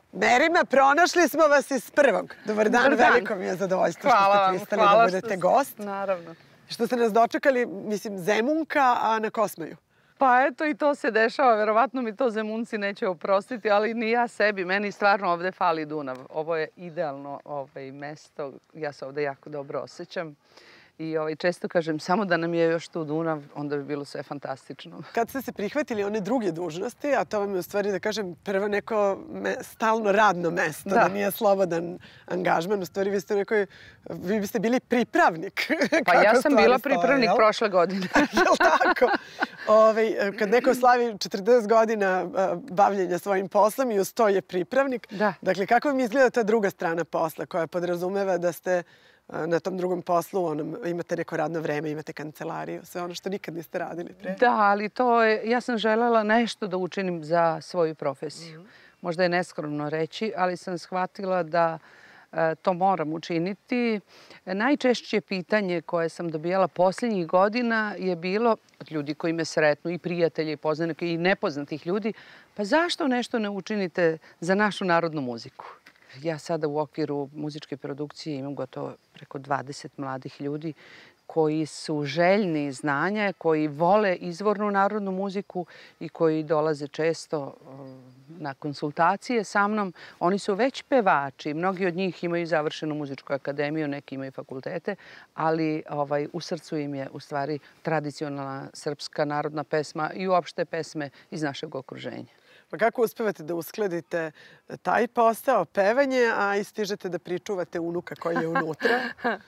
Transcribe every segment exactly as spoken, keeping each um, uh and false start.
Merima, pronašli smo vas iz prvog. Dobar dan, veliko mi je zadovoljstvo što ste pristali da budete gost. Naravno. Što ste nas dočekali, mislim, Zemunka, a na Kosmaju. Pa eto i to se dešava, verovatno mi to Zemunci neće oprostiti, ali ni ja sebi, meni stvarno ovde fali Dunav. Ovo je idealno mesto, ja se ovde jako dobro osjećam. I često kažem, samo da nam je još tu Dunav, onda bi bilo sve fantastično. Kad ste se prihvatili one druge dužnosti, a to vam je u stvari, da kažem, prvo neko stalno radno mesto, da nije slobodan angažman, u stvari vi ste nekoj, vi biste bili pripravnik. Pa ja sam bila pripravnik prošle godine. Jel' tako? Kad neko slavi četrdeset godina bavljenja svojim poslom i uz to je pripravnik. Dakle, kako vam izgleda ta druga strana posla koja podrazumeva da ste na tom drugom poslu, imate neko radno vreme, imate kancelariju, sve ono što nikad niste radili pre? Da, ali to je, ja sam želela nešto da učinim za svoju profesiju. Možda je neskromno reći, ali sam shvatila da to moram učiniti. Najčešće pitanje koje sam dobijala posljednjih godina je bilo od ljudi koji me sretnu, i prijatelje, i poznanike, i nepoznatih ljudi, pa zašto nešto ne učinite za našu narodnu muziku? Ja sada u okviru muzičke produkcije imam gotovo preko dvadeset mladih ljudi koji su željni znanja, koji vole izvornu narodnu muziku i koji dolaze često na konsultacije sa mnom. Oni su već pevači, mnogi od njih imaju završenu muzičku akademiju, neki imaju fakultete, ali u srcu im je u stvari tradicionalna srpska narodna pesma i uopšte pesme iz našeg okruženja. Pa kako uspevate da uskladite taj posao, pevanje, a i stižete da pričuvate unuka koji je unutra?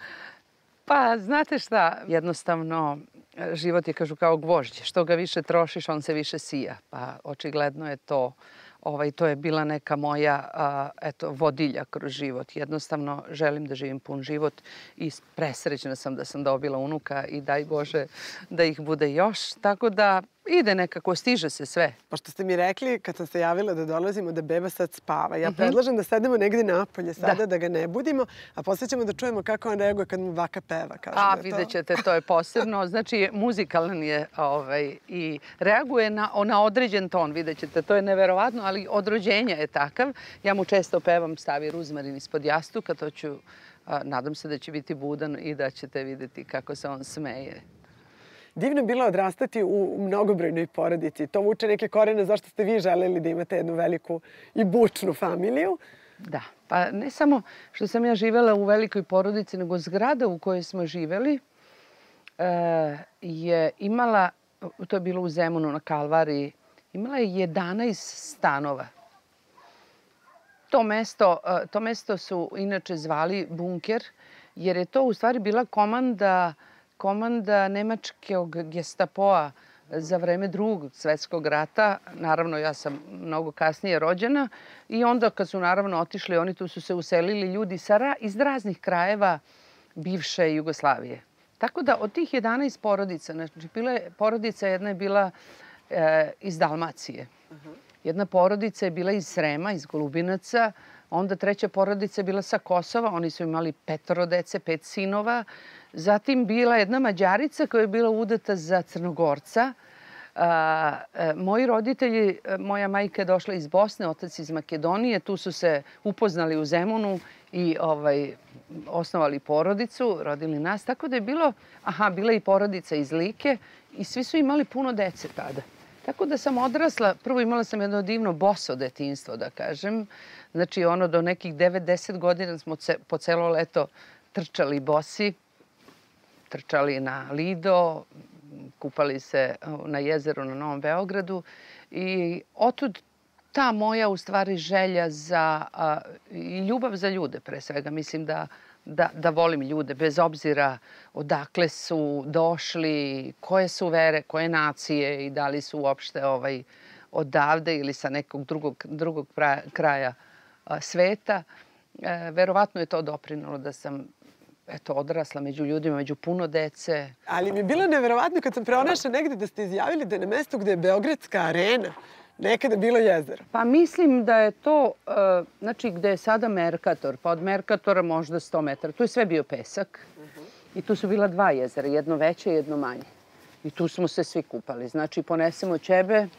Pa, znate šta, jednostavno život je, kažu, kao gvožđe. Što ga više trošiš, on se više sija. Pa, očigledno je to, to je bila neka moja vodilja kroz život. Jednostavno, želim da živim pun život i presrećna sam da sam dobila unuka i daj Bože da ih bude još. Tako da ide nekako, stiže se sve. Pošto ste mi rekli, kad sam se javila da dolazimo, da beba sad spava. Ja predlažem da sedemo negdje napolje sada, da ga ne budimo, a poslije ćemo da čujemo kako on reaguje kad mu baka peva. A, vidjet ćete, to je posebno. Znači, muzikalan je i reaguje na određen ton, vidjet ćete. To je neverovatno, ali od rođenja je takav. Ja mu često pevam, stavi ruzmarin ispod jastuka, to ću, nadam se da će biti budan i da ćete vidjeti kako se on smeje. Divno je bilo odrastati u mnogobrojnoj porodici. To vuče neke korene zašto ste vi želeli da imate jednu veliku i bučnu familiju. Da, pa ne samo što sam ja živjela u velikoj porodici, nego zgrada u kojoj smo živjeli je imala, to je bilo u Zemunu na Kalvariji, imala je jedanaest stanova. To mesto su inače zvali bunker, jer je to u stvari bila komanda komanda nemačkog gestapoa za vreme drugog svjetskog rata. Naravno, ja sam mnogo kasnije rođena i onda kad su naravno otišli, oni tu su se uselili ljudi iz raznih krajeva bivše Jugoslavije. Tako da od tih jedanaest porodica, znači porodica jedna je bila iz Dalmacije, jedna porodica je bila iz Srema, iz Golubinaca, onda treća porodica je bila sa Kosova, oni su imali petoro dece, pet sinova. Zatim bila jedna Mađarica koja je bila udata za Crnogorca. Moji roditelji, moja majka je došla iz Bosne, otac iz Makedonije. Tu su se upoznali u Zemunu i osnovali porodicu, rodili nas. Tako da je bilo, aha, bila i porodica iz Like i svi su imali puno dece tada. Tako da sam odrasla, prvo imala sam jedno divno boso detinjstvo, da kažem. Znači, ono do nekih devet deset godina smo po celo leto trčali bosi, trčali na Lido, kupali se na jezeru na Novom Beogradu i otud ta moja u stvari želja za i ljubav za ljude pre svega. Mislim da volim ljude bez obzira odakle su došli, koje su vere, koje nacije i da li su uopšte odavde ili sa nekog drugog kraja sveta. Verovatno je to doprinalo da sam eto, odrasla među ljudima, među puno dece. Ali mi je bilo neverovatno kad sam pronašla negdje da ste izjavili da je na mestu gdje je Beogradska arena nekada bilo jezero. Pa mislim da je to, znači gdje je sada Merkator, pa od Merkatora možda sto metara. Tu je sve bio pesak i tu su bila dva jezera, jedno veće i jedno manje. I tu smo se svi kupali. Znači ponesemo ćebe,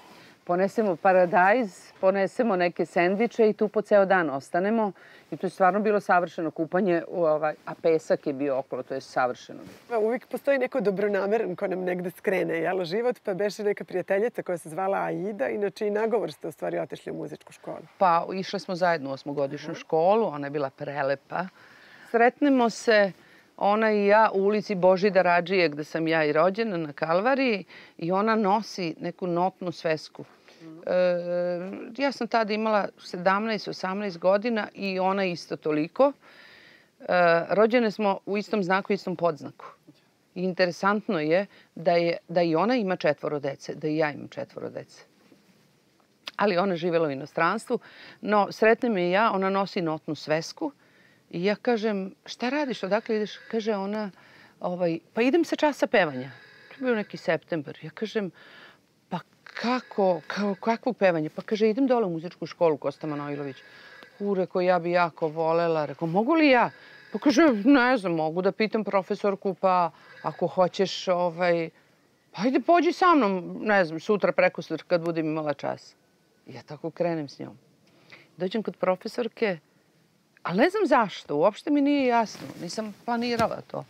ponesemo paradajz, ponesemo neke sendviče i tu po ceo dan ostanemo. I to je stvarno bilo savršeno kupanje, a pesak je bio okolo, to je savršeno. Uvijek postoji neko dobronameran ko nam negde skrene, jel, život, pa beše neka prijateljica koja se zvala Aida, inače i nagovor ste u stvari otišli u muzičku školu. Pa išle smo zajedno u osmogodišnju školu, ona je bila prelepa. Sretnemo se, ona i ja, u ulici Božidara Adžije, gde sam ja i rođena, na Kalvariji, i ona nosi neku notnu svesku. Ja sam tada imala sedamnaest osamnaest godina i ona isto toliko. Rođene smo u istom znaku, istom podznaku. I interesantno je da i ona ima četvoro dece, da i ja imam četvoro dece. Ali ona živjela u inostranstvu. No, sretnem je i ja, ona nosi notnu svesku. I ja kažem, šta radiš, odakle ideš? Kaže ona, pa idem sa časa pevanja. To je bio neki septembar. Ja kažem, pa kako, kakvo pevanje? Pa kaže, idem dole u muzičku školu Kosta Manojlović. U, reko, ja bi jako volela. Reko, mogu li ja? Pa kaže, ne znam, mogu da pitam profesorku, pa ako hoćeš, hajde pođi sa mnom, ne znam, sutra, prekosutra, kad budem imala čas. Ja tako krenem s njom. Dođem kod profesorke, ali ne znam zašto, uopšte mi nije jasno, nisam planirala to.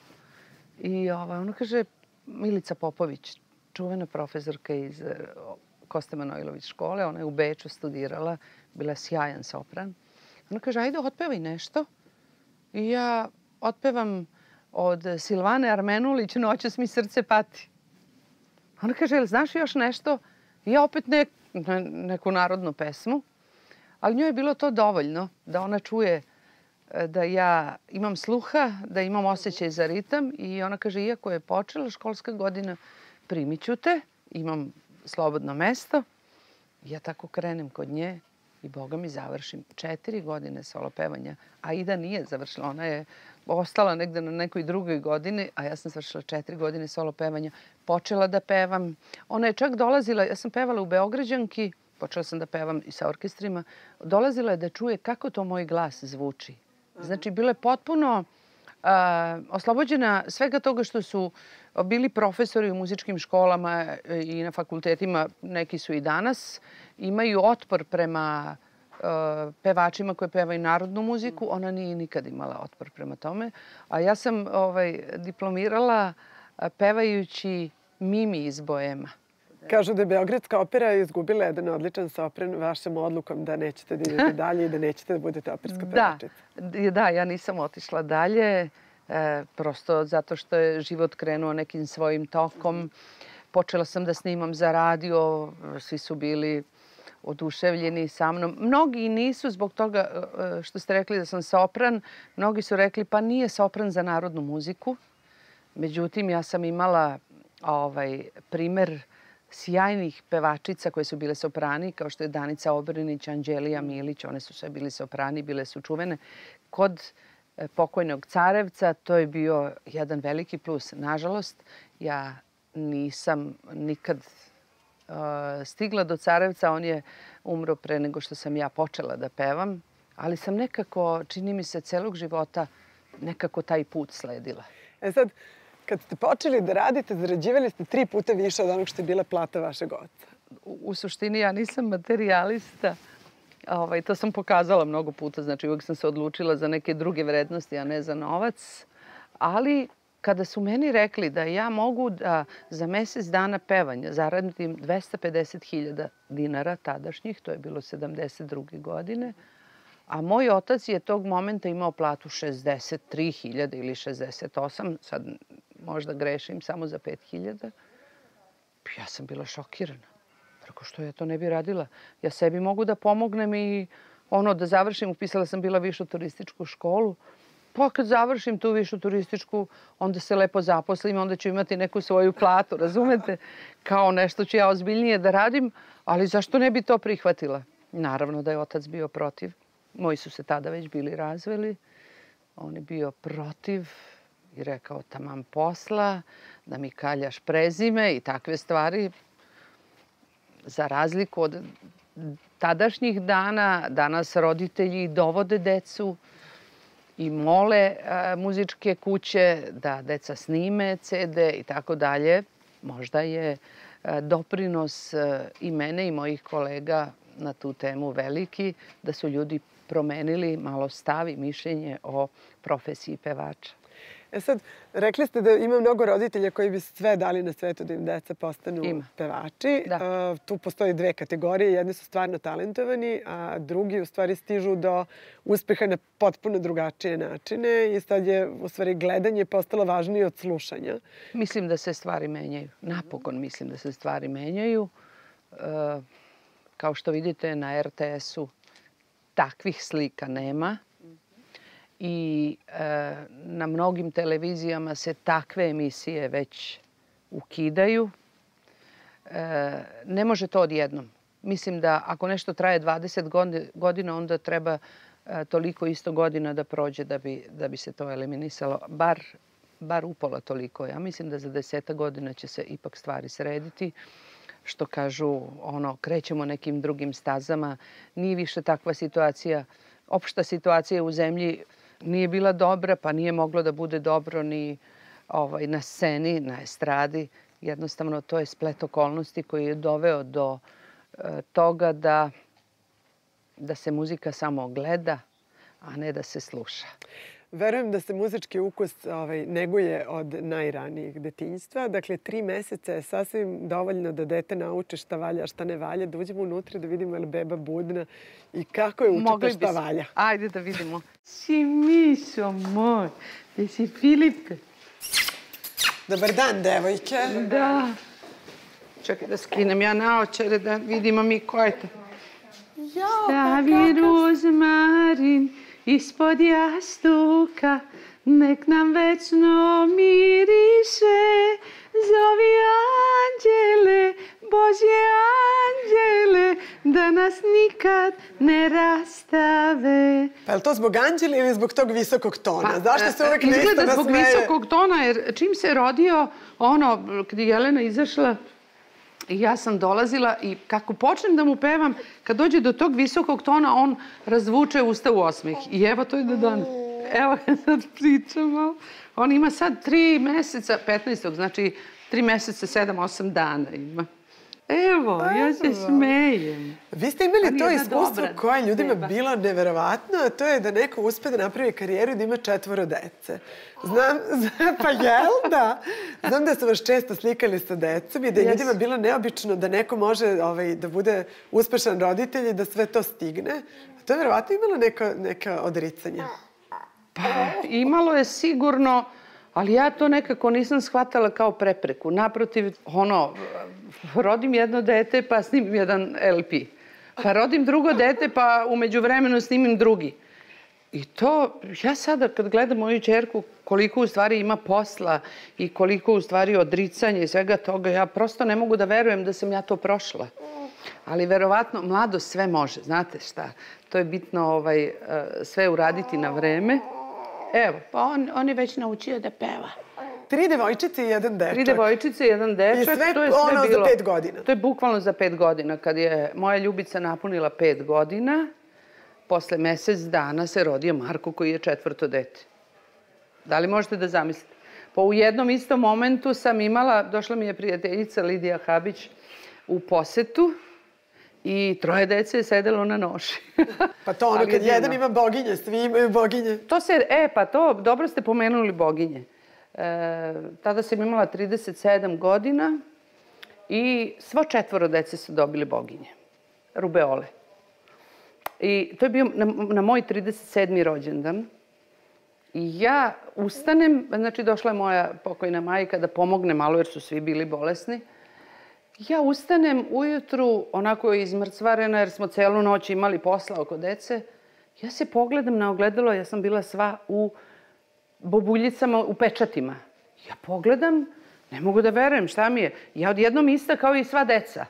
I ona kaže, Milica Popović, čuvena profesorka iz Koste Manojlović škole, ona je u Beču studirala, bila je sjajan sopran. Ona kaže, ajde, otpevaj nešto. I ja otpevam od Silvane Armenulić, Noćas mi srce pati. Ona kaže, jel znaš još nešto? I ja opet neku narodnu pesmu. Ali njoj je bilo to dovoljno da ona čuje da ja imam sluha, da imam osjećaj za ritam. I ona kaže, iako je počela školska godina, primit ću te, imam slobodno mesto. Ja tako krenem kod nje i Boga mi završim četiri godine solo pevanja. Aida nije završila, ona je ostala negde na nekoj drugoj godini, a ja sam završila četiri godine solo pevanja. Počela da pevam. Ona je čak dolazila, ja sam pevala u Beograđanki, počela sam da pevam i sa orkestrima, dolazila je da čuje kako to moj glas zvuči. Znači, bila je potpuno oslobođena svega toga što su bili profesori u muzičkim školama i na fakultetima, neki su i danas, imaju otpor prema pevačima koji pevaju narodnu muziku. Ona nije nikad imala otpor prema tome. A ja sam diplomirala pevajući Mimi iz Boema. Kažu da je Beogradska opera izgubila jedan odličan sopran vašom odlukom da nećete da idete dalje i da nećete da budete operska pevačica. Da, ja nisam otišla dalje, prosto zato što je život krenuo nekim svojim tokom. Počela sam da snimam za radio, svi su bili oduševljeni sa mnom. Mnogi nisu zbog toga što ste rekli da sam sopran. Mnogi su rekli pa nije sopran za narodnu muziku. Međutim, ja sam imala primer sjajnih pevačica koje su bile soprani, kao što je Danica Obrenić, Anđelija Milić, one su sve bili soprani, bile su čuvene. Kod pokojnog Carevca to je bio jedan veliki plus. Nažalost, ja nisam nikad stigla do Carevca, on je umro pre nego što sam ja počela da pevam, ali sam nekako, čini mi se, celog života nekako taj put sledila. E sad, kad ste počeli da radite, zarađivali ste tri puta više od onog što je bila plata vašeg oca. U suštini ja nisam materijalista. To sam pokazala mnogo puta. Znači, uvijek sam se odlučila za neke druge vrednosti, a ne za novac. Ali kada su meni rekli da ja mogu da za mesec dana pevanja zaradim dvesta pedeset hiljada dinara tadašnjih, to je bilo sedamdeset druge godine, a moj otac je tog momenta imao platu šezdeset tri hiljade ili šezdeset osam, sad možda grešim samo za pet hiljada. Ja sam bila šokirana. Rekao, što ja to ne bi radila? Ja sebi mogu da pomognem i ono da završim, upisala sam bila višu turističku školu. Pa kad završim tu višu turističku, onda se lepo zaposlim, onda ću imati neku svoju platu, razumete? Kao nešto ću ja ozbiljnije da radim, ali zašto ne bi to prihvatila? Naravno da je otac bio protiv. Moji su se tada već bili razveli. On je bio protiv i rekao taman posla, da mi kaljaš prezime i takve stvari. Za razliku od tadašnjih dana, danas roditelji dovode decu i mole muzičke kuće da deca snime ce de i tako dalje. Možda je doprinos i mene i mojih kolega na tu temu veliki, da su ljudi promenili malo stav i mišljenje o profesiji pevača. E sad, rekli ste da ima mnogo roditelja koji bi sve dali na svetu da im deca postanu Ima. pevači. Tu postoji dve kategorije. Jedni su stvarno talentovani, a drugi u stvari stižu do uspeha na potpuno drugačije načine i sad je u stvari gledanje postalo važnije od slušanja. Mislim da se stvari menjaju. Napokon mislim da se stvari menjaju. Kao što vidite na er te esu takvih slika nema. I na mnogim televizijama se takve emisije već ukidaju. Ne može to odjednom. Mislim da ako nešto traje dvadeset godina, onda treba toliko isto godina da prođe da bi se to eliminisalo. Bar upola toliko. Ja mislim da za deseta godina će se ipak stvari srediti. Što kažu, ono, krećemo nekim drugim stazama. Nije više takva situacija. Opšta situacija u zemlji nije bila dobra, pa nije moglo da bude dobro ni na sceni, na estradi. Jednostavno, to je splet okolnosti koji je doveo do toga da se muzika samo gleda, a ne da se sluša. Verujem da se muzički ukus neguje od najranijih detinjstva. Dakle, tri meseca je sasvim dovoljno da dete nauči šta valja, šta ne valja, da uđemo unutra da vidimo je li beba budna i kako je učite šta valja. Ajde da vidimo. Si mišo moj, gde si Filipe? Dobar dan, devojke. Da. Čekaj da skinem ja naočare da vidimo mi ko je to. Stavi rozmarin ispod jastuka, nek nam večno miriše. Zovi anđele, Božje anđele, da nas nikad ne rastave. Pa je li to zbog anđela ili zbog tog visokog tona? Zašto se uvek nešto nasmeje? Izgleda zbog visokog tona, jer čim se rodio, ono, kad je Jelena izašla, i ja sam dolazila i kako počnem da mu pevam, kad dođe do tog visokog tona, on razvuče usta u osmeh. I evo to je do danas. Evo kad sad pričamo. On ima sad tri meseca, petnaestog, znači tri meseca, sedam, osam dana ima. Evo, ja se smejem. Vi ste imali to iskustvo koje je ljudima bilo neverovatno, a to je da neko uspe da napravi karijeru i da ima četvoro dece. Znam, pa jel da? Znam da su vas često slikali sa decom i da je ljudima bilo neobično da neko može da bude uspešan roditelj i da sve to stigne. To je verovatno imalo neka odricanja. Pa imalo je sigurno, ali ja to nekako nisam shvatala kao prepreku. Naprotiv, ono, rodim jedno dete pa snimim jedan el pi. Pa rodim drugo dete pa umeđu vremenu snimim drugi. I to, ja sada kad gledam moju ćerku koliko u stvari ima posla i koliko u stvari odricanja i svega toga, ja prosto ne mogu da verujem da sam ja to prošla. Ali verovatno mladost sve može, znate šta? To je bitno sve uraditi na vreme. Evo, pa on je već naučio da peva. Tri devojčice i jedan dečak. Tri devojčice i jedan dečak. I sve ono za pet godina. To je bukvalno za pet godina. Kad je moja Ljubica napunila pet godina, posle mesec dana se rodio Marko koji je četvrto dete. Da li možete da zamislite? Pa u jednom istom momentu sam imala, došla mi je prijateljica Lidija Habić u posetu i troje dece je sedelo na noši. Pa to ono kad jedan ima boginje, svi imaju boginje. To se, e pa to, dobro ste pomenuli boginje. Tada sam imala trideset sedam godina i svo četvoro dece su dobili boginje. Rubeole. I to je bio na moj trideset sedmi rođendan. I ja ustanem, znači došla je moja pokojna majka da pomogne malo jer su svi bili bolesni. Ja ustanem ujutru, onako izmrcvarena jer smo celu noć imali posla oko dece. Ja se pogledam na ogledalo, ja sam bila sva u bobuljicama, u pečatima. Ja pogledam, ne mogu da verujem šta mi je. Ja odjednom ista kao i sva deca.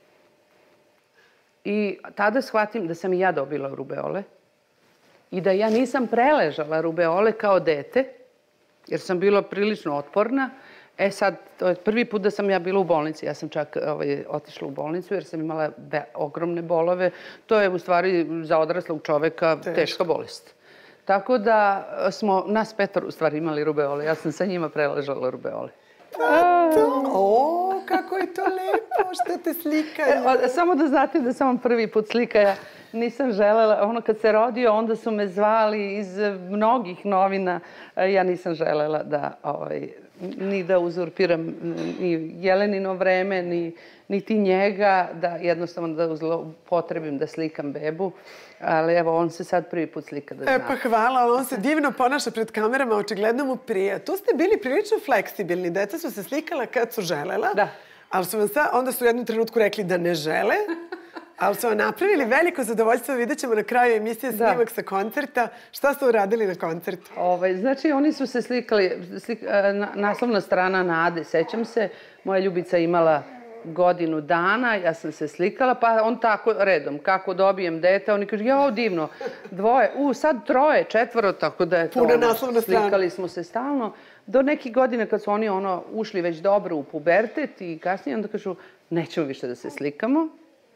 I tada shvatim da sam i ja dobila rubeole i da ja nisam preležala rubeole kao dete, jer sam bila prilično otporna. E sad, to je prvi put da sam ja bila u bolnici. Ja sam čak otišla u bolnicu jer sam imala ogromne bolove. To je u stvari za odraslog čoveka teška bolest. Tako da smo, nas petor u stvari imali rubeole. Ja sam sa njima preležala rubeole. O, kako je je to lepo što te slikaju. Samo da znate da sam prvi put slika. Ja nisam želela, ono kad se rodio, onda su me zvali iz mnogih novina. Ja nisam želela da, ni da uzurpiram ni Jelenino vreme, ni ti njega, da jednostavno da upotrebim da slikam bebu. Ali evo, on se sad prvi put slika da zna. E pa hvala, ali on se divno ponaša pred kamerama, očigledno mu prija. Tu ste bili prilično fleksibilni. Deca su se slikala kad su želela, ali su vam sad, onda su u jednom trenutku rekli da ne žele, ali su vam napravili veliko zadovoljstvo. Vidjet ćemo na kraju emisije snimak sa koncerta. Šta ste uradili na koncertu? Znači, oni su se slikali, naslovna strana Nade, sećam se, moja Ljubica imala godinu dana, ja sam se slikala, pa on tako redom, kako dobijem dete, oni kažu, jao, divno, dvoje, u, sad troje, četvoro, tako da je to, slikali smo se stalno. Do nekih godina kad su oni ono ušli već dobro u pubertet i kasnije, onda kažu, nećemo više da se slikamo.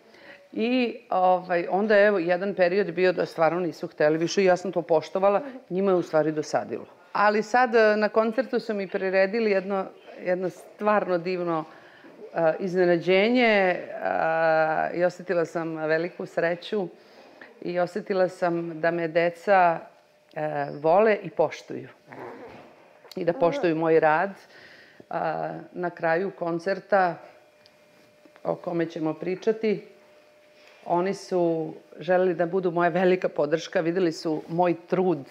I onda je evo jedan period bio da stvarno nisu hteli više i ja sam to poštovala, njima je u stvari dosadilo. Ali sad na koncertu su mi priredili jedno stvarno divno iznenađenje i osjetila sam veliku sreću i osjetila sam da me deca vole i poštuju. I da poštuju moj rad. Na kraju koncerta o kome ćemo pričati, oni su želeli da budu moja velika podrška, videli su moj trud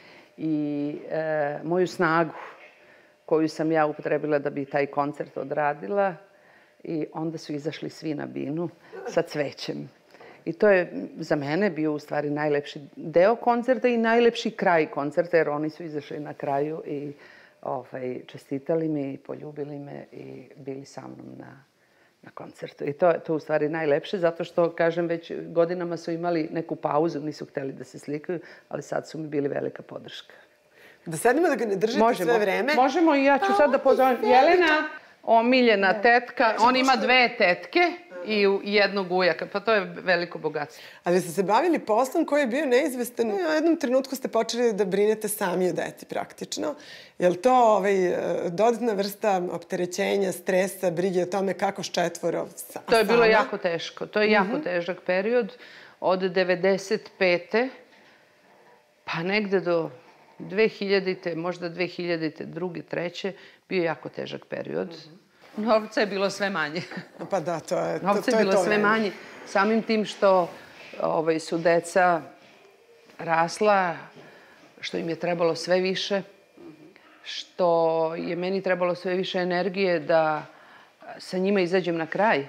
i moju snagu koju sam ja upotrebila da bi taj koncert odradila. I onda su izašli svi na binu sa cvećem. I to je za mene bio u stvari najlepši deo koncerta i najlepši kraj koncerta, jer oni su izašli na kraju i čestitali mi, poljubili me i bili sa mnom na koncertu. I to je u stvari najlepše, zato što, kažem, već godinama su imali neku pauzu, nisu hteli da se slikaju, ali sad su mi bili velika podrška. Da sedimo da ga ne držite sve vreme? Možemo i ja ću sad da pozovem Jelena. Omiljena tetka, on ima dve tetke i jednog ujaka, pa to je veliko bogatstvo. Ali ste se bavili poslom koji je bio neizvestan. U jednom trenutku ste počeli da brinete sami o deci praktično. Je li to dodatna vrsta opterećenja, stresa, brige o tome kako s četvoro sama? To je bilo jako teško. To je jako težak period. Od devedeset pete pa negde do dve hiljadite. možda dve hiljadite. druge, treće bio jako težak period. Novca je bilo sve manje. Pa da, to je to. Novca je bilo sve manje. Samim tim što su deca rasla, što im je trebalo sve više, što je meni trebalo sve više energije da sa njima izađem na kraj,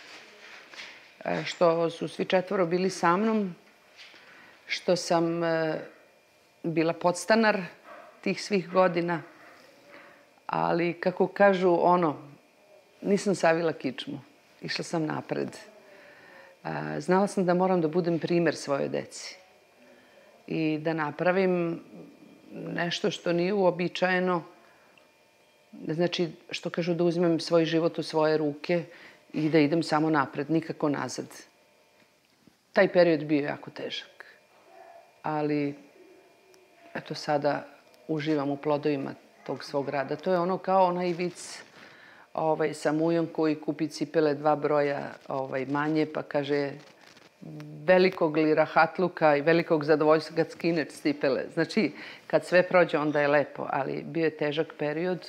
što su svi četvoro bili sa mnom, što sam bila podstanar tih svih godina, ali kako kažu ono, nisam savila kičmu, išla sam napred. Znala sam da moram da budem primer svojoj deci i da napravim nešto što nije uobičajeno, znači što kažu da uzmem svoj život u svoje ruke i da idem samo napred, nikako nazad. Taj period bio jako težak, ali eto sada uživam u plodovima tog svog rada. To je ono kao onaj vic sa Mujom koji kupi cipele dva broja manje, pa kaže velikog li rahatluka i velikog zadovoljstva kad skineš cipele. Znači, kad sve prođe, onda je lepo, ali bio je težak period.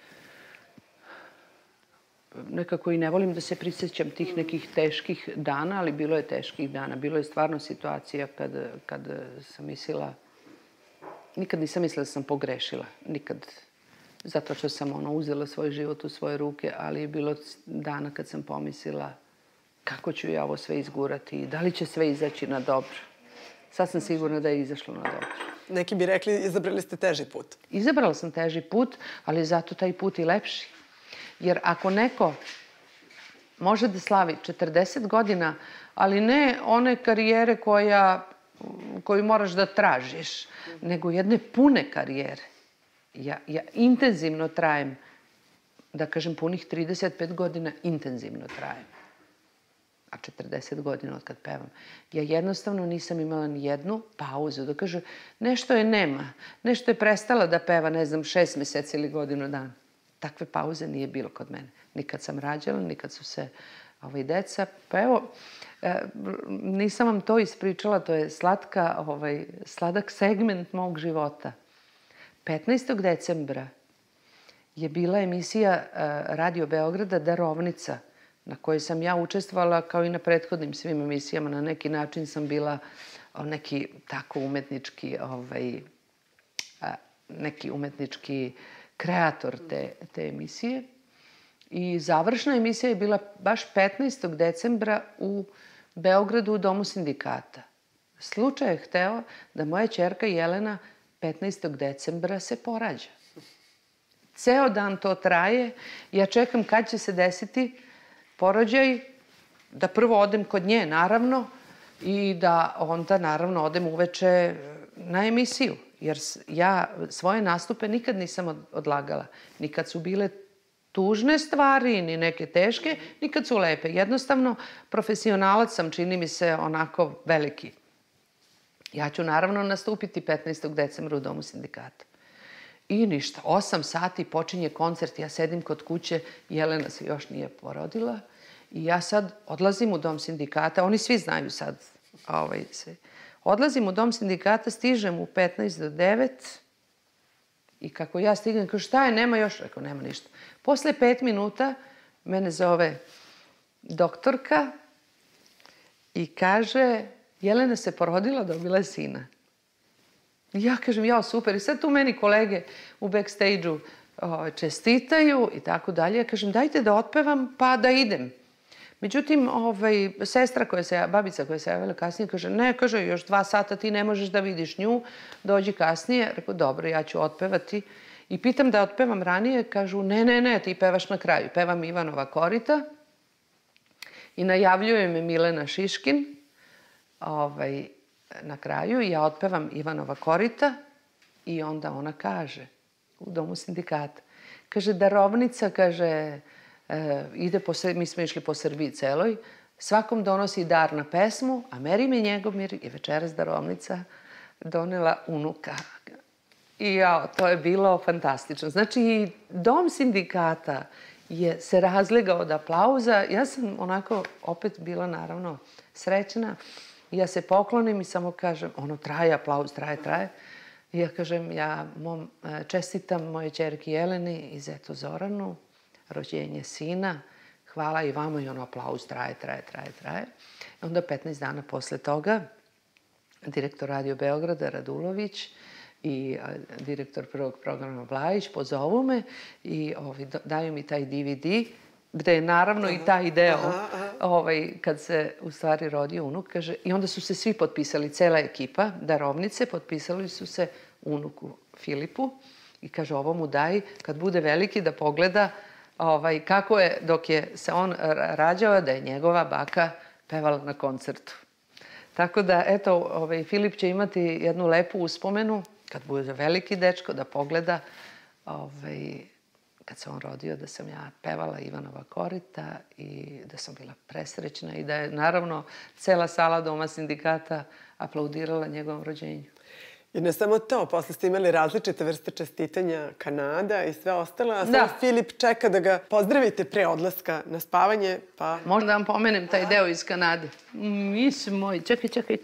Nekako i ne volim da se prisjećam tih nekih teških dana, ali bilo je teških dana. Bilo je stvarno situacija kad sam mislila, nikad nisam mislila da sam pogrešila, nikad. Zato što sam uzela svoj život u svoje ruke, ali je bilo dana kad sam pomislila kako ću ja ovo sve izgurati i da li će sve izaći na dobro. Sad sam sigurna da je izašlo na dobro. Neki bi rekli, izabrali ste teži put. Izabrala sam teži put, ali je zato taj put i lepši. Jer ako neko može da slavi četrdeset godina, ali ne one karijere koju moraš da tražiš, nego jedne pune karijere. Ja intenzivno trajem, da kažem punih trideset pet godina, intenzivno trajem. A četrdeset godina od kad pevam. Ja jednostavno nisam imala ni jednu pauzu. Da kaže, nešto je nema. Nešto je prestala da peva, ne znam, šest meseci ili godinu dana. takve pauze nije bilo kod mene. Nikad sam rađala, nikad su se ovaj, deca. Pa evo, nisam vam to ispričala, to je slatka, ovaj, sladak segment mog života. petnaestog decembra je bila emisija Radio Beograda Darovnica, na kojoj sam ja učestvovala kao i na prethodnim svim emisijama. Na neki način sam bila neki tako umetnički, ovaj, neki umetnički kreator te, te emisije. I završna emisija je bila baš petnaestog decembra u Beogradu u Domu sindikata. Slučaj je hteo da moja ćerka Jelena petnaestog decembra se porađa. Ceo dan to traje. Ja čekam kad će se desiti porođaj, da prvo odem kod nje, naravno, i da onda, naravno, odem uveče na emisiju. Jer ja svoje nastupe nikad nisam odlagala. Nikad su bile tužne stvari, ni neke teške, nikad su lepe. Jednostavno, profesionalac sam, čini mi se, onako veliki. Ja ću naravno nastupiti petnaestog decembra u Domu sindikata. I ništa, osam sati počinje koncert, ja sedim kod kuće, Jelena se još nije porodila i ja sad odlazim u Dom sindikata, oni svi znaju sad, ovaj, se. Odlazim u Dom sindikata, stižem u petnaest do devet i kako ja stignem, kao šta je, nema još? Rekao, nema ništa. Posle pet minuta mene zove doktorka i kaže, Jelena se porodila, dobila je sina. I ja kažem, jao, super. I sad tu meni kolege u backstage-u čestitaju i tako dalje. Ja kažem, dajte da otpevam, pa da idem. Međutim, ovaj, sestra koja se, babica koja se javila kasnije, kaže, ne, kaže, još dva sata ti ne možeš da vidiš nju, dođi kasnije. Rekao, dobro, ja ću otpevati. I pitam da otpevam ranije, kažu, ne, ne, ne, ti pevaš na kraju. Pevam Ivanova korita i najavljuje me Milena Šiškin, ovaj, na kraju, ja otpevam Ivanova korita i onda ona kaže u Domu sindikata, kaže, darovnica, kaže, e, ide po, mi smo išli po Srbiji celoj, svakom donosi dar na pesmu, a Meri mi Njegomir je večeras darovnica donela unuka. I jao, to je bilo fantastično. Znači, Dom sindikata je se razlegao od aplauza. Ja sam onako opet bila naravno srećna. Ja se poklonim i samo kažem, ono, traje, aplauz, traje, traje. I ja kažem, ja mom, čestitam moje ćerki Jeleni i zetu Zoranu, rođenje sina. Hvala i vama i ono, aplauz, traje, traje, traje, traje. I onda petnaest dana posle toga, direktor Radio Beograda Radulović i direktor prvog programa Blajić pozovu me i ovi, daju mi taj D V D gde je naravno i taj deo, ovaj, kad se u stvari rodio unuk, kaže, i onda su se svi potpisali, cela ekipa, darovnice, potpisali su se unuku Filipu i kaže, ovo mu daj, kad bude veliki da pogleda ovaj, kako je, dok je se on rađao, da je njegova baka pevala na koncertu. Tako da, eto, ovaj, Filip će imati jednu lepu uspomenu, kad bude veliki dečko, da pogleda ovaj, kad se on rodio, da sam ja pevala Ivanova korita i da sam bila presrećna i da je, naravno, cela sala Doma sindikata aplaudirala njegovom rođenju. I ne samo to, posle ste imali različite vrste čestitanja Kanada i sve ostalo, a sada Filip čeka da ga pozdravite pre odlaska na spavanje, pa... Možda da vam pomenem taj deo iz Kanade. Mis moj, čekaj, čekaj.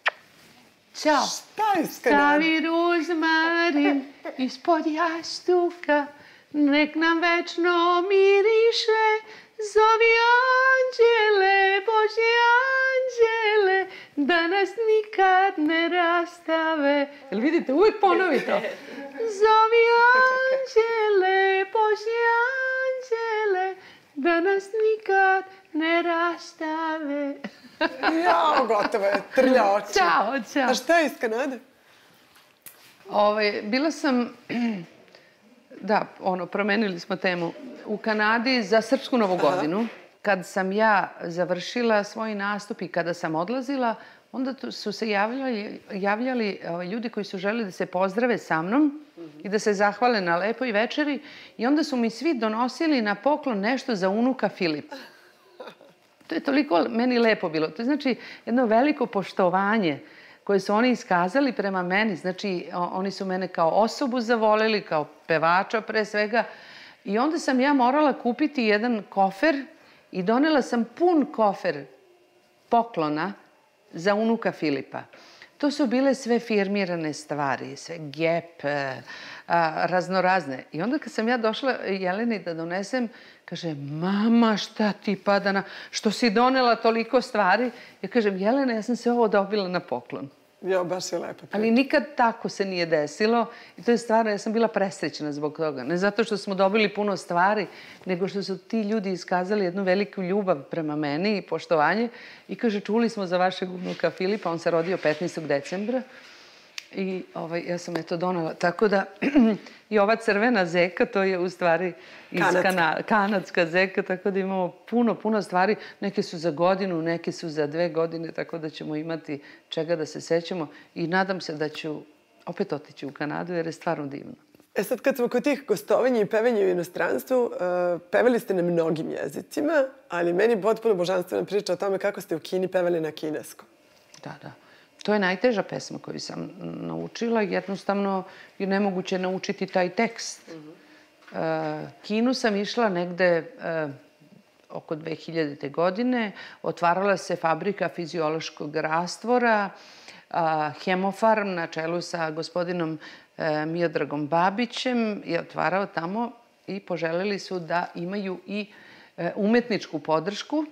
Ćao. Šta iz Kanade? Stavi ruzmarin ispod jastuka, nek nam večno miriše, zovi anđele, Božje anđele, da nas nikad ne rastave. Jel vidite, uvijek ponovi to. Zovi anđele, Božje anđele, da nas nikad ne rastave. Jao, gotovo je, trlja oči. Ćao, ćao. A šta je iz Kanade? Ove, bila sam... Da, ono, promenili smo temu. U Kanadi za Srpsku novu godinu, kad sam ja završila svoj nastup i kada sam odlazila, onda su se javljali, javljali ljudi koji su želeli da se pozdrave sa mnom i da se zahvale na lepoj večeri i onda su mi svi donosili na poklon nešto za unuka Filipa. To je toliko meni lepo bilo. To je znači jedno veliko poštovanje koje su oni iskazali prema meni. Znači, oni su mene kao osobu zavoleli, kao pevača pre svega. I onda sam ja morala kupiti jedan kofer i donela sam pun kofer poklona za unuka Filipa. To su bile sve firmirane stvari, sve Gap, raznorazne. I onda kad sam ja došla Jeleni da donesem, kaže, mama, šta ti pada na... Što si donela toliko stvari? Ja kažem, Jelena, ja sam se ovo dobila na poklon. Jo, baš je lepo. Ali nikad tako se nije desilo i to je stvarno, ja sam bila presrećna zbog toga. Ne zato što smo dobili puno stvari, nego što su ti ljudi iskazali jednu veliku ljubav prema meni i poštovanje. I kaže, čuli smo za vašeg unuka Filipa, on se rodio petnaestog decembra i ja sam eto donala. Tako da i ova crvena zeka, to je u stvari kanadska zeka, tako da imamo puno, puno stvari. Neke su za godinu, neke su za dve godine, tako da ćemo imati čega da se sećamo i nadam se da ću opet otići u Kanadu jer je stvarno divno. E sad kad smo kod tih gostovanja i pevanja u inostranstvu, pevali ste na mnogim jezicima, ali meni potpuno božanstvena priča o tome kako ste u Kini pevali na kineskom. Da, da. To je najteža pesma koju sam naučila. Jednostavno je nemoguće naučiti taj tekst. Kinu sam išla negde oko dve hiljadite. godine. Otvarala se fabrika fiziološkog rastvora, Hemofarm na čelu sa gospodinom Miodragom Babićem je otvarao tamo i poželeli su da imaju i umetničku podršku.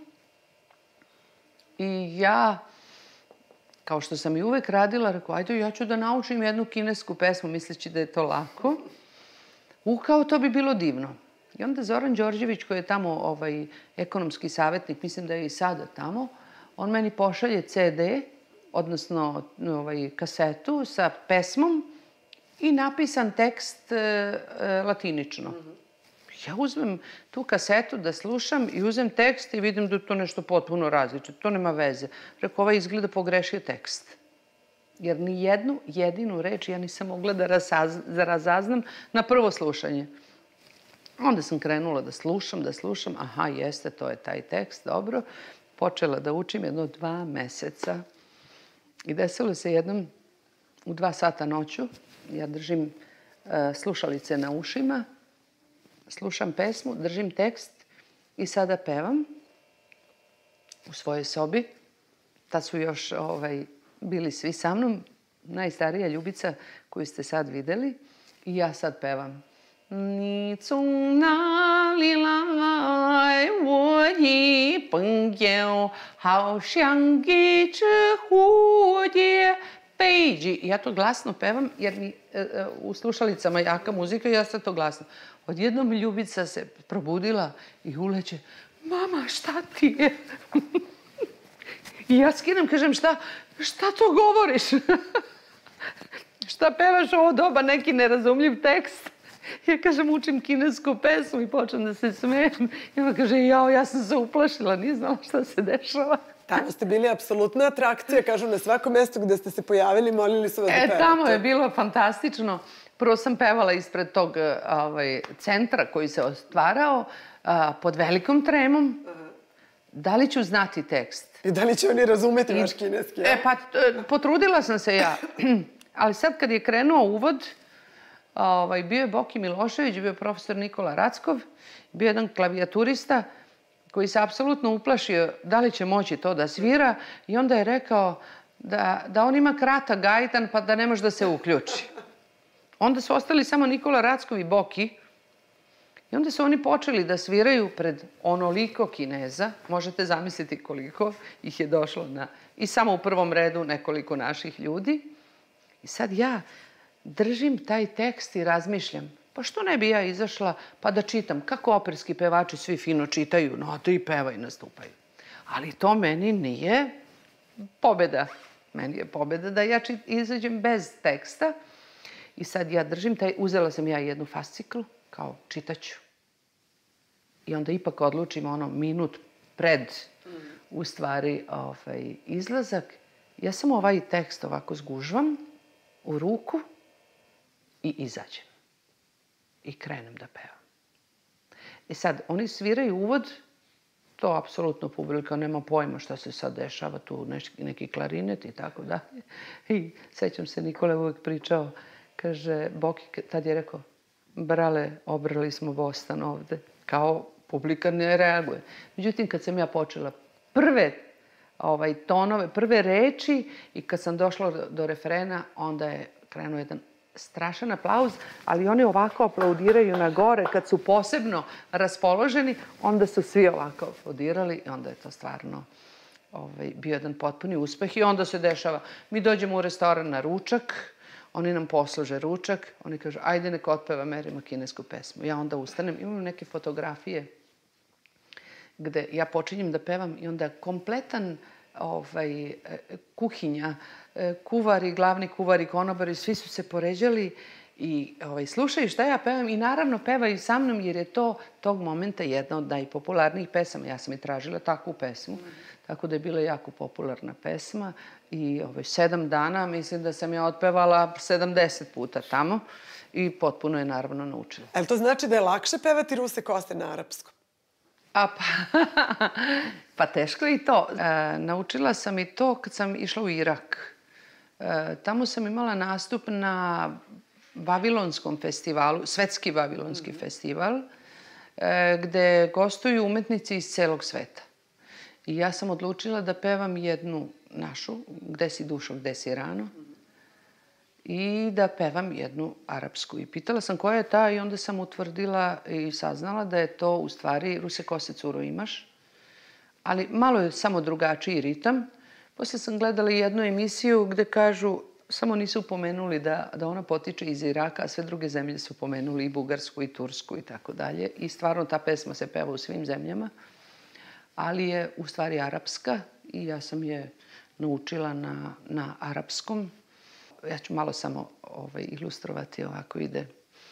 I ja... Kao što sam i uvek radila, rekao, ajde, ja ću da naučim jednu kinesku pesmu, misleći da je to lako. U, kao to bi bilo divno. I onda Zoran Đorđević, koji je tamo ekonomski savjetnik, mislim da je i sada tamo, on meni pošalje ce de, odnosno kasetu sa pesmom i napisan tekst latinično. Ja uzmem tu kasetu da slušam i uzmem tekst i vidim da je to nešto potpuno različito. To nema veze. Rekao, ovaj izgleda pogrešio tekst. Jer ni jednu jedinu reč ja nisam mogla da razaznam na prvo slušanje. Onda sam krenula da slušam, da slušam. Aha, jeste, to je taj tekst, dobro. Počela da učim jedno dva meseca. I desilo se jednom u dva sata noću. Ja držim slušalice na ušima. Slušam pesmu, držim tekst i sada pevam u svojoj sobi. Tad su još bili svi sa mnom. Najstarija Ljubica koju ste sad videli. I ja sad pevam. Ni zong na li lai wo yi beng jiao hao xiang ge zhi hu jie bei ji. Ja to glasno pevam jer mi u slušalicama jaka muzika i ja sad to glasno. Odjednom Ljubica se probudila i uleće, mama, šta ti je? I ja skinem, kažem, šta, šta to govoriš? Šta pevaš ovo doba, neki nerazumljiv tekst? Ja kažem, učim kinesku pesmu i počnem da se smijem. I ona kaže, jao, ja sam se uplašila, nije znala šta se dešava. Tamo ste bili apsolutna atrakcija, kažu, na svakom mjestu gde ste se pojavili, molili su vas da pevate. E, tamo je bilo fantastično. Prvo sam pevala ispred tog centra koji se otvarao pod velikom tremom. Da li ću znati tekst? I da li će oni razumeti vaš kineski? E, pa potrudila sam se ja. Ali sad kad je krenuo uvod, bio je Boki Milošević, bio je profesor Nikola Rackov, bio je jedan klavijaturista koji se apsolutno uplašio da li će moći to da svira i onda je rekao da on ima kratak gajtan pa da ne može da se uključi. Onda su ostali samo Nikola Rackov i Boki i onda su oni počeli da sviraju pred onoliko Kineza. Možete zamisliti koliko ih je došlo na... I samo u prvom redu nekoliko naših ljudi. I sad ja držim taj tekst i razmišljam, pa što ne bi ja izašla pa da čitam kako operski pevači svi fino čitaju, note i pevaju, nastupaju. Ali to meni nije pobeda. Meni je pobeda da ja izađem bez teksta. I sad ja držim taj, uzela sam ja jednu fasciklu, kao čitaću. I onda ipak odlučim ono minut pred, u stvari, izlazak. Ja samo ovaj tekst ovako zgužvam u ruku i izađem. I krenem da pevam. I sad, oni sviraju uvod, to apsolutno publika nema pojma šta se sad dešava, tu neki klarinet i tako dalje. I sećam se, Nikola uvijek pričao, kaže, Boki tad je rekao, brale, obrali smo Bostan ovde. Kao publika ne reaguje. Međutim, kad sam ja počela prve tonove, prve reči i kad sam došla do refrena, onda je krenuo jedan strašan aplauz, ali oni ovako aplaudiraju na gore kad su posebno raspoloženi, onda su svi ovako aplaudirali i onda je to stvarno bio jedan potpuni uspeh i onda se dešava. Mi dođemo u restoran na ručak, oni nam posluže ručak, oni kažu, ajde neka otpeva Merima kinesku pesmu. Ja onda ustanem, imam neke fotografije gde ja počinjem da pevam i onda kompletan kuhinja, kuvari, glavni kuvari, konobari, svi su se poređali i slušaju šta ja pevam i naravno pevaju sa mnom jer je to tog momenta jedna od najpopularnijih pesama. Ja sam i tražila takvu pesmu, tako da je bila jako popularna pesma i sedam dana mislim da sam ja otpevala sedamdeset puta tamo i potpuno je naravno naučila. Ali to znači da je lakše pevati Ruse Koste na arapskom? Pa teško je i to. Naučila sam i to kad sam išla u Irak. Tamo sam imala nastup na Vavilonskom festivalu, svetski Vavilonski festival, gde gostuju umetnici iz celog sveta. I ja sam odlučila da pevam jednu našu, Gde si dušo, gde si rano, i da pevam jednu arapsku. I pitala sam koja je ta i onda sam utvrdila i saznala da je to u stvari Ruse kose curo imaš, ali malo je samo drugačiji ritam. Posle sam gledala jednu emisiju gde kažu, samo nisu pomenuli da ona potiče iz Iraka, a sve druge zemlje su pomenuli i Bugarsku i Tursku i tako dalje. I stvarno ta pesma se peva u svim zemljama, ali je u stvari arapska i ja sam je naučila na arapskom. Ja ću malo samo ilustrovati, ovako ide.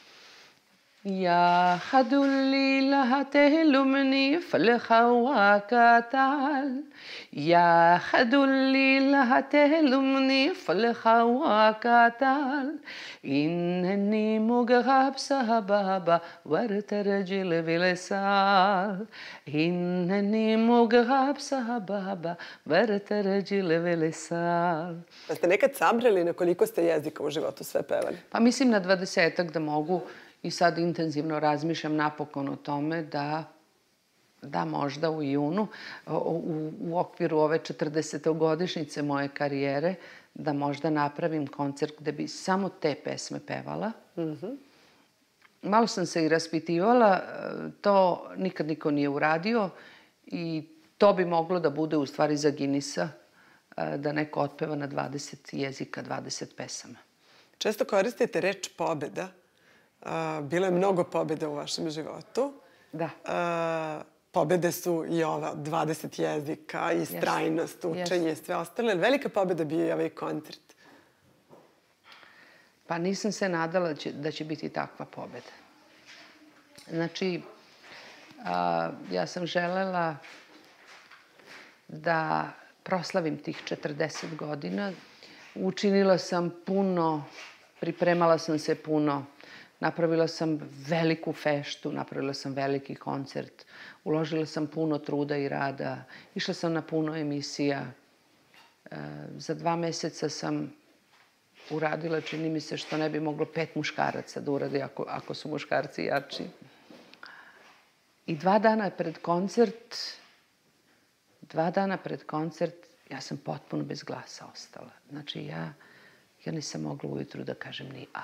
Ja hadulli la tehlumni fal khawaka ta'al. Ja hadulli la tehlumni fal khawaka ta'al. Innani mughab sahbaba wartarjil bilsal. Innani mughab sahbaba wartarjil bilsal. Da ste nekad sabrali na koliko ste jezika u životu sve pevali? Pa mislim na dvadesetak da mogu. I sad intenzivno razmišljam napokon o tome da, da možda u junu, u okviru ove četrdesetogodišnjice moje karijere, da možda napravim koncert gde bi samo te pesme pevala. Malo sam se i raspitivala, to nikad niko nije uradio i to bi moglo da bude u stvari za Guinnessa, da neko otpeva na dvadeset jezika, dvadeset pesama. Često koristite reč pobeda. Bilo je mnogo pobjede u vašem životu. Da. Pobjede su i ova dvadeset jezika, i strajnost, učenje i sve ostale. Velika pobjeda bio je ovaj koncert. Pa nisam se nadala da će biti takva pobjeda. Znači, ja sam želela da proslavim tih četrdeset godina. Učinila sam puno, pripremala sam se puno. Napravila sam veliku feštu, napravila sam veliki koncert, uložila sam puno truda i rada, išla sam na puno emisija. Za dva meseca sam uradila, čini mi se, što ne bi moglo pet muškaraca da uradi ako su muškarci jači. I dva dana pred koncert, dva dana pred koncert, ja sam potpuno bez glasa ostala. Znači, ja nisam mogla ujutru da kažem ni a.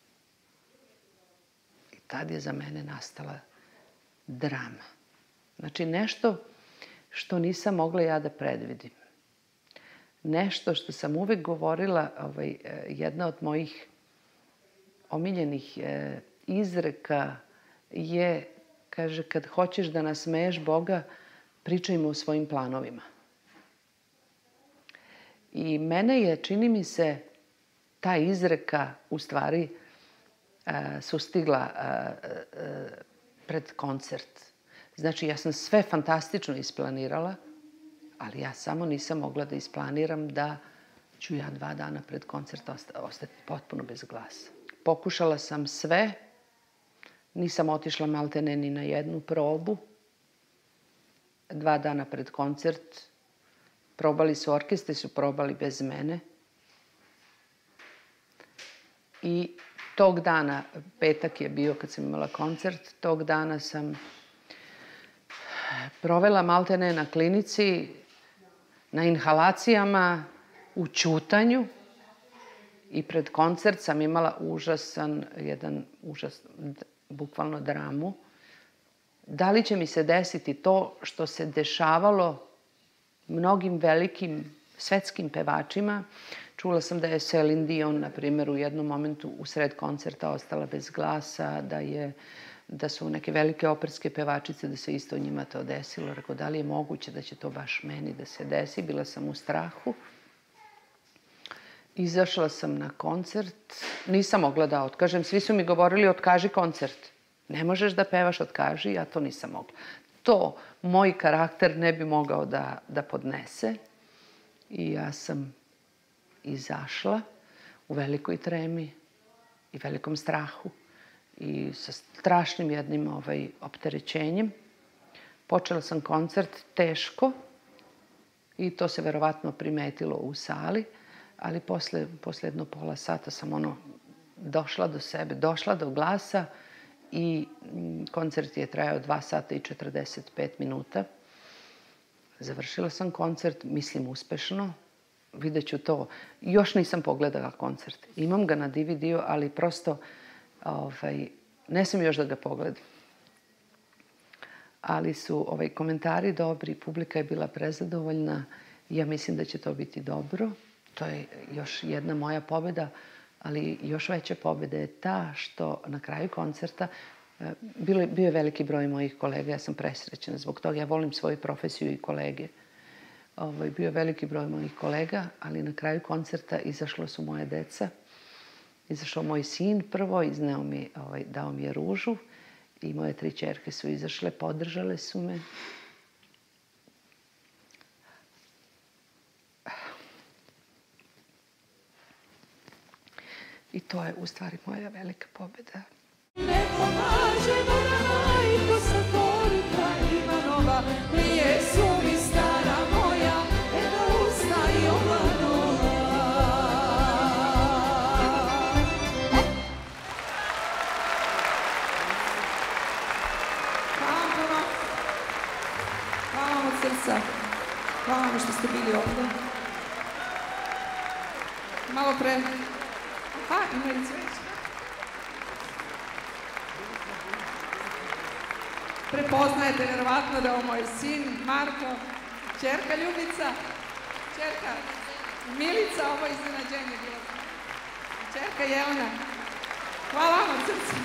Tad je za mene nastala drama. Znači, nešto što nisam mogla ja da predvidim. Nešto što sam uvek govorila, jedna od mojih omiljenih izreka je, kaže, kad hoćeš da nasmeješ Boga, pričajmo o svojim planovima. I mene je, čini mi se, ta izreka u stvari sustigla pred koncert. Znači, ja sam sve fantastično isplanirala, ali ja samo nisam mogla da isplaniram da ću ja dva dana pred koncert ostati potpuno bez glasa. Pokušala sam sve, nisam otišla maltene ni na jednu probu. Dva dana pred koncert, probali su orkestri, su probali bez mene. I tog dana, petak je bio kad sam imala koncert, tog dana sam provela maltene na klinici, na inhalacijama, u ćutanju. I pred koncert sam imala užasan, jedan užas, bukvalno dramu. Da li će mi se desiti to što se dešavalo mnogim velikim svetskim pevačima? Čula sam da je Celine Dion, na primjer, u jednom momentu u sred koncerta ostala bez glasa, da je da su neke velike operske pevačice, da se isto njima to desilo. Rekao, da li je moguće da će to baš meni da se desi? Bila sam u strahu. Izašla sam na koncert. Nisam mogla da otkažem. Svi su mi govorili, otkaži koncert. Ne možeš da pevaš, otkaži. Ja to nisam mogla. To moj karakter ne bi mogao da, da podnese. I ja sam izašla u velikoj tremi i velikom strahu i sa strašnim jednim ovaj, opterećenjem. Počela sam koncert teško i to se verovatno primetilo u sali, ali posle, posle jedno pola sata sam ono došla do sebe, došla do glasa i koncert je trajao dva sata i četrdeset pet minuta. Završila sam koncert, mislim uspešno. Vidjet ću to. Još nisam pogledala koncert. Imam ga na D V D-u, ali prosto ovaj, ne sam još da ga pogledam. Ali su ovaj, komentari dobri, publika je bila prezadovoljna i ja mislim da će to biti dobro. To je još jedna moja pobjeda, ali još veća pobjeda je ta što na kraju koncerta bilo, bio je veliki broj mojih kolega, ja sam presrećena zbog toga, ja volim svoju profesiju i kolege. Ovaj, bio je veliki broj mojih kolega, ali na kraju koncerta izašlo su moje deca. Izašao moj sin prvo, izneo mi, ovaj, dao mi je ružu i moje tri ćerke su izašle, podržale su me. I to je u stvari moja velika pobjeda. Ne pomažemo nama i ko sa porika Ivanova, nije su mi stara moja, eno usta Jovanova. Hvala vam puno. Hvala vam od srca. Hvala vam što ste bili ovdje. Malo pre... Aha, ima i cveće. Prepoznajete vjerovatno da je ovo moj sin, Marko, ćerka Ljubica, ćerka Milica, ovo iznenađenje bilo. Ćerka Jelena. Hvala vam od srca.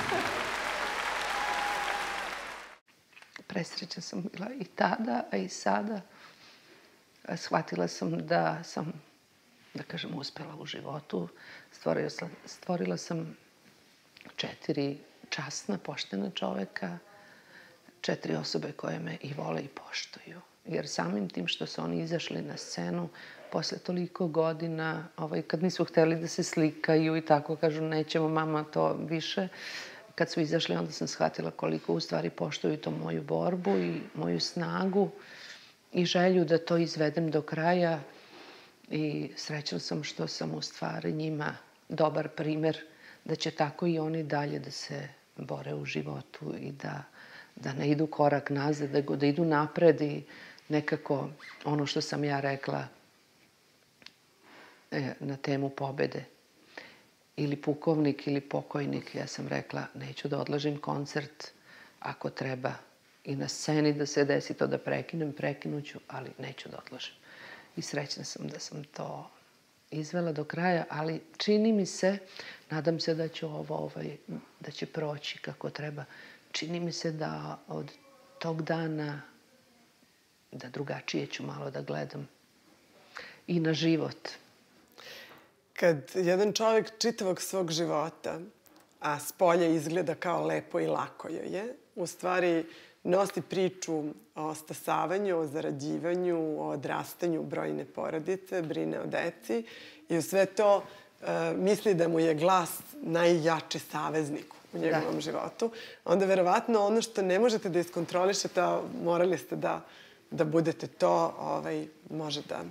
Presrećna sam bila i tada, a i sada. Shvatila sam da sam, da kažem, uspela u životu. Stvorila sam, stvorila sam četiri časna, poštena čoveka, četiri osobe koje me i vole i poštuju. Jer samim tim što su oni izašli na scenu, posle toliko godina, ovaj, kad nisu hteli da se slikaju i tako, kažu nećemo mama to više, kad su izašli onda sam shvatila koliko u stvari poštuju to moju borbu i moju snagu i želju da to izvedem do kraja. I srećna sam što sam u stvari njima dobar primjer da će tako i oni dalje da se bore u životu i da, da ne idu korak nazad, nego da idu napred i nekako ono što sam ja rekla e, na temu pobjede. Ili pukovnik ili pokojnik, ja sam rekla neću da odlažim koncert, ako treba i na sceni da se desi to da prekinem, prekinuću, ali neću da odlažim. I srećna sam da sam to izvela do kraja, ali čini mi se, nadam se da će ovo, ovaj, da će proći kako treba, čini mi se da od tog dana da drugačije ću malo da gledam i na život. Kad jedan čovjek čitavog svog života, a s polja izgleda kao lepo i lako joj je, u stvari nosi priču o stasavanju, o zarađivanju, o odrastanju brojne porodice, brine o deci i u sve to e, misli da mu je glas najjači saveznik u njegovom da. životu. Onda verovatno ono što ne možete da iskontrolišete, morali ste da, da budete to, ovaj, može da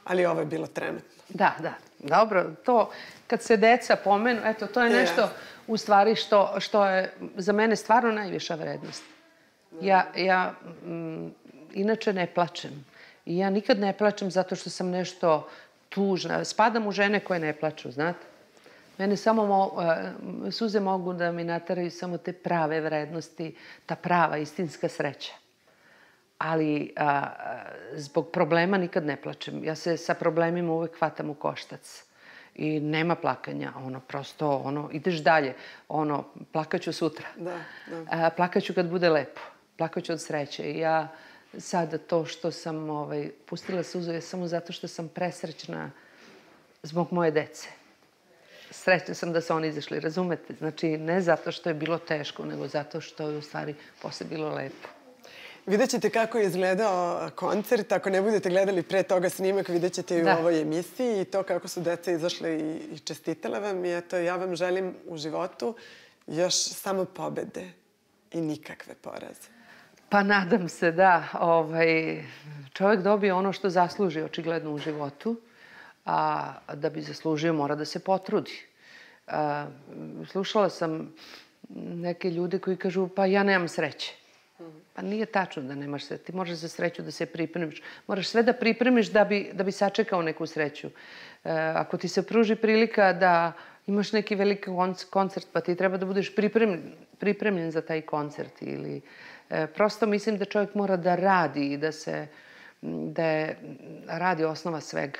ali ovo je bilo trenutno. Da, da. Dobro, to kad se deca pomenu, eto, to je nešto u stvari što je za mene stvarno najviša vrednost. Ja inače ne plačem. I ja nikad ne plačem zato što sam nešto tužna. Spadam u žene koje ne plaču, znate. Mene samo suze mogu da mi nateraju samo te prave vrednosti, ta prava istinska sreća. Ali zbog problema nikad ne plačem. Ja se sa problemima uvek hvatam u koštac. I nema plakanja, ono, prosto, ono, ideš dalje. Ono, plakaću sutra. Plakaću kad bude lepo. Plakaću od sreće. I ja sada to što sam pustila suzu je samo zato što sam presrećna zbog moje dece. Srećna sam da su oni izašli, razumete? Znači, ne zato što je bilo teško, nego zato što je u stvari posle bilo lepo. Vidjet ćete kako je izgledao koncert. Ako ne budete gledali pre toga snimak, vidjet ćete i u ovoj emisiji i to kako su deca izašle i čestitele vam. I eto, ja vam želim u životu još samo pobede i nikakve poraze. Pa nadam se, da. Čovjek dobije ono što zasluži očigledno u životu, a da bi zaslužio mora da se potrudi. Slušala sam neke ljude koji kažu pa ja nemam sreće. Pa nije tačno da nemaš sreće. Ti moraš za sreću da se pripremiš. Moraš sve da pripremiš da bi sačekao neku sreću. Ako ti se pruži prilika da imaš neki veliki koncert, pa ti treba da budeš pripremljen za taj koncert. Ili prosto mislim da čovjek mora da radi i da se da je radi osnova svega.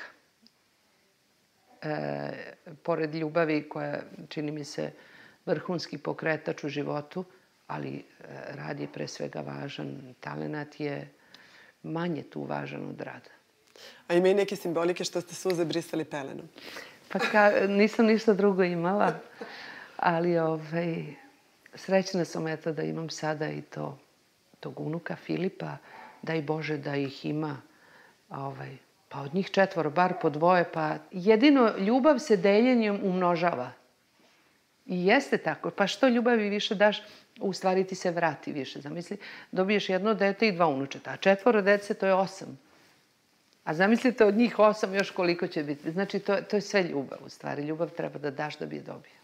Pored ljubavi koja čini mi se vrhunski pokretač u životu, ali rad je pre svega važan. Talenat je manje tu važan od rada. A ima i neke simbolike što ste suze brisali pelenom? Pa nisam ništa drugo imala, ali srećna sam eto da imam sada i tog unuka Filipa, daj Bože da ih ima, pa od njih četvoro, bar po dvoje, pa jedino ljubav se deljenjem umnožava. I jeste tako, pa što ljubavi više daš, u stvari ti se vrati više. Zamisli, dobiješ jedno dete i dva unučeta, a četvoro dece to je osam. A zamislite od njih osam još koliko će biti. Znači, to je sve ljubav u stvari. Ljubav treba da daš da bi je dobio.